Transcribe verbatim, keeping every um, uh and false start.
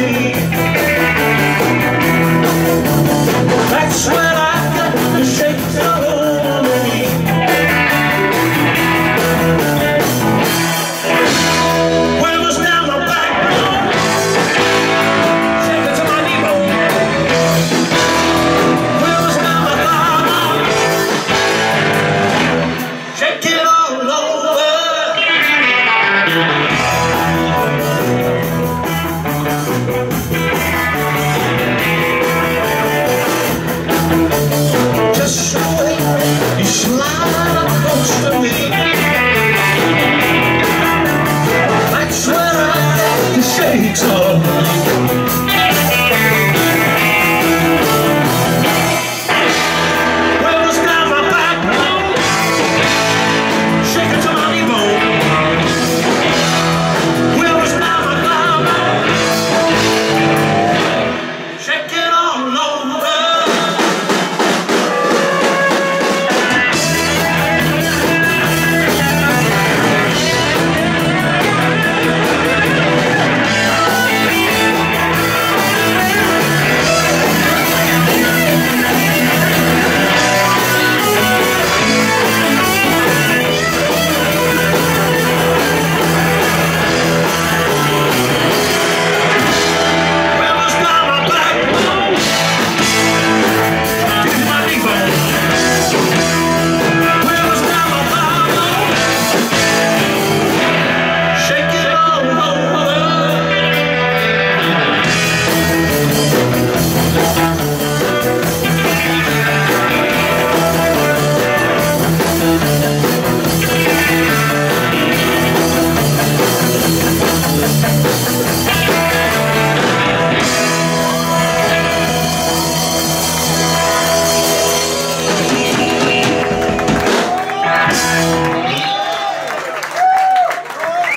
me. That's when I got the shakes all over me. Wheels down my backbone, shake it to my knee bone. Wheels down my thigh, shake it all over. Just the way you slide close to me, that's when I get the shakes on me. Wheels down my backbone, shake it to my knee bone. Wheels down my thigh, shake it all over. We'll be right back.